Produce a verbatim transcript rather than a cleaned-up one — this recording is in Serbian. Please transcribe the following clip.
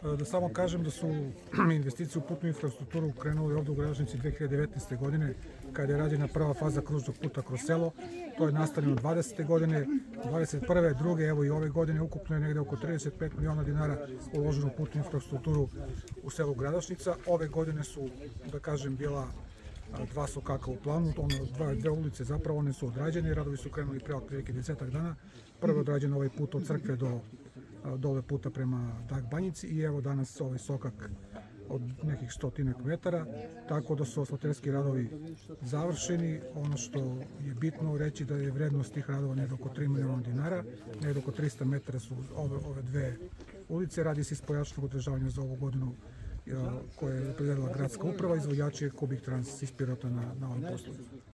Da samo kažem da su investicije u putnu infrastrukturu krenule ovde u Gradačnici dve hiljade devetnaeste. godine, kada je rađena prva faza kružnog puta kroz selo. To je nastavljeno dvadesete. godine, dvadeset prve, druge, evo i ove godine ukupno je negde oko trideset pet miliona dinara uloženo u putnu infrastrukturu u selu Gradačnica. Ove godine su, da kažem, bila dva sokaka u planu, ono, dva, dve ulice zapravo, one su odrađene, radovi su krenuli pre otprilike desetak dana. Prvo je odrađen ovaj put od crkve do dole puta prema Dag Banjici i evo danas ovaj sokak od nekih stotinak metara, tako da su asfalterski radovi završeni. Ono što je bitno reći da je vrednost tih radova negde oko tri miliona dinara, negde oko trista metara su ove, ove dve ulice. Radi se iz pojačanog održavanja za ovu godinu koje je opredelila gradska uprava, izvođač je Kubik Trans iz Pirota na, na ovim poslovima.